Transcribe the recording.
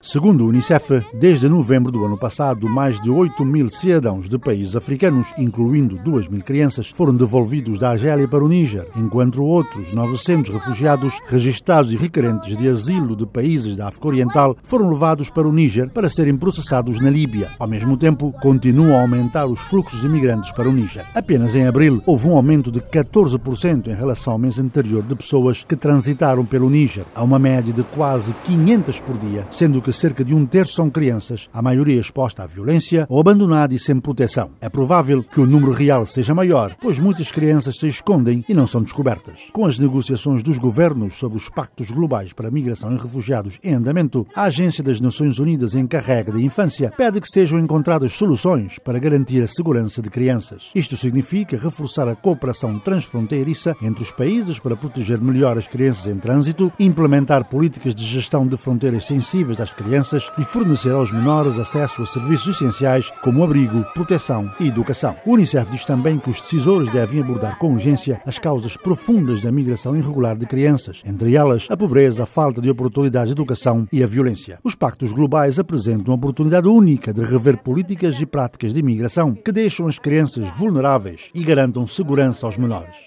Segundo o Unicef, desde novembro do ano passado, mais de 8.000 cidadãos de países africanos, incluindo 2.000 crianças, foram devolvidos da Argélia para o Níger, enquanto outros 900 refugiados registados e requerentes de asilo de países da África Oriental foram levados para o Níger para serem processados na Líbia. Ao mesmo tempo, continuam a aumentar os fluxos de imigrantes para o Níger. Apenas em abril, houve um aumento de 14% em relação ao mês anterior de pessoas que transitaram pelo Níger, a uma média de quase 500 por dia, sendo que cerca de um terço são crianças, a maioria exposta à violência ou abandonada e sem proteção. É provável que o número real seja maior, pois muitas crianças se escondem e não são descobertas. Com as negociações dos governos sobre os pactos globais para a migração e refugiados em andamento, a Agência das Nações Unidas encarregue da infância pede que sejam encontradas soluções para garantir a segurança de crianças. Isto significa reforçar a cooperação transfronteiriça entre os países para proteger melhor as crianças em trânsito, implementar políticas de gestão de fronteiras sensíveis às crianças e fornecer aos menores acesso a serviços essenciais como abrigo, proteção e educação. O Unicef diz também que os decisores devem abordar com urgência as causas profundas da migração irregular de crianças, entre elas a pobreza, a falta de oportunidades de educação e a violência. Os pactos globais apresentam uma oportunidade única de rever políticas e práticas de imigração que deixam as crianças vulneráveis e garantam segurança aos menores.